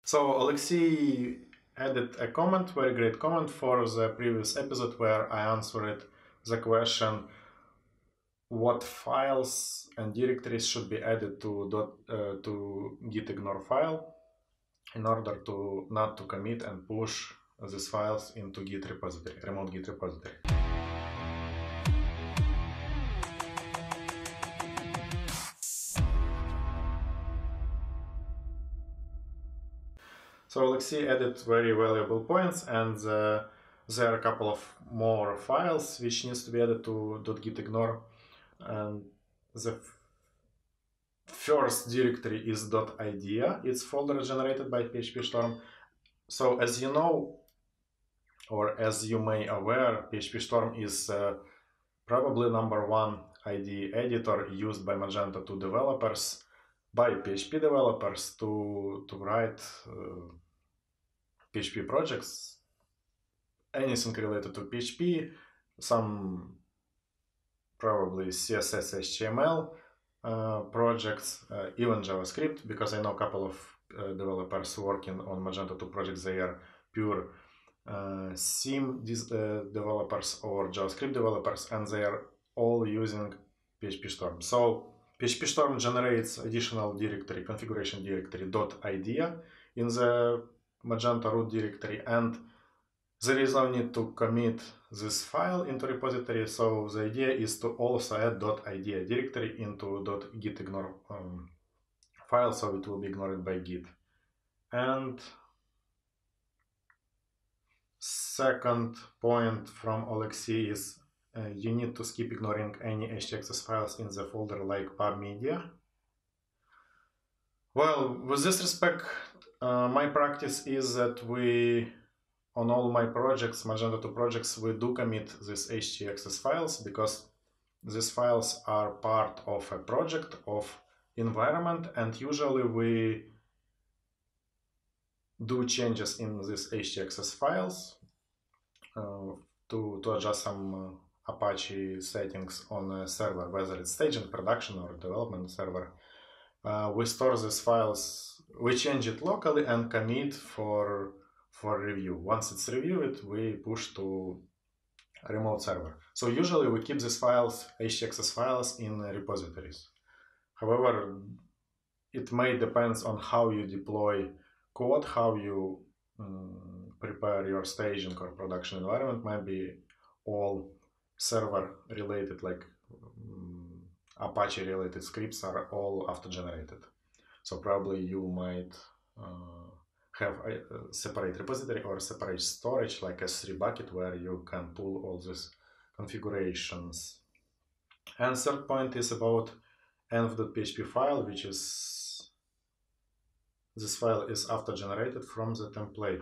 So Alexei added a comment, very great comment for the previous episode where I answered the question what files and directories should be added to gitignore file in order to not to commit and push these files into Git repository, remote Git repository. So Alexei added very valuable points, and there are a couple of more files which needs to be added to .gitignore. And the first directory is .idea. It's folder generated by PhpStorm. So as you know, or as you may aware, PhpStorm is probably #1 IDE editor used by Magento 2 developers, by PHP developers to write PHP projects, anything related to PHP, some probably CSS, HTML projects, even JavaScript, because I know a couple of developers working on Magento 2 projects. They are pure theme developers or JavaScript developers, and they are all using PhpStorm. So PhpStorm generates additional directory, configuration directory .idea in the Magento root directory, and there is no need to commit this file into repository. So the idea is to also add .idea directory into .gitignore file, so it will be ignored by Git. And second point from Alexei is you need to skip ignoring any htaccess files in the folder like pubmedia. Well, with this respect, my practice is that on all my projects, Magento 2 projects, we do commit these htaccess files because these files are part of a project of environment, and usually we do changes in these htaccess files to adjust some Apache settings on a server, whether it's staging, production, or development server. We store these files, we change it locally and commit for review. Once it's reviewed, we push to a remote server. So usually we keep these files, htaccess files, in repositories. However, it may depend on how you deploy code, how you prepare your staging or production environment. Maybe all server related, like Apache related scripts are all after generated. So probably you might have a separate repository or separate storage like S3 bucket where you can pull all these configurations. And third point is about env.php file, which is, this file is after generated from the template.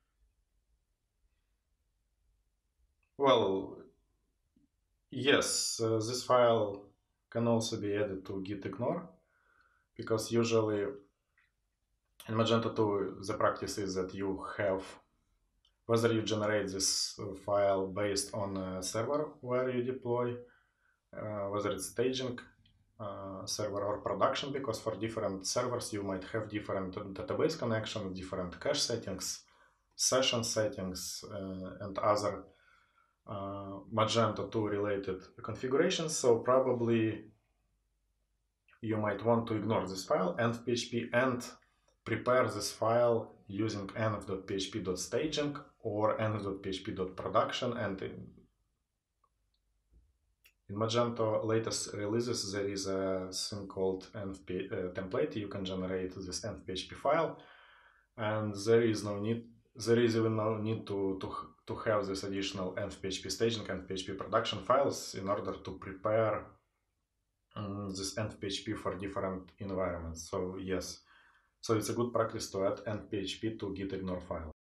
Well, yes, this file can also be added to gitignore, because usually in Magento 2 the practice is that you have, whether you generate this file based on a server where you deploy, whether it's staging server or production, because for different servers you might have different database connections, different cache settings, session settings, and other Magento 2 related configurations. So probably you might want to ignore this file, env.php, and prepare this file using env.php.staging or env.php.production. And in Magento latest releases, there is a thing called env template. You can generate this env.php file, and there is even no need to have this additional env.php staging and php production files in order to prepare this env.php for different environments. So yes, so it's a good practice to add env.php to gitignore file.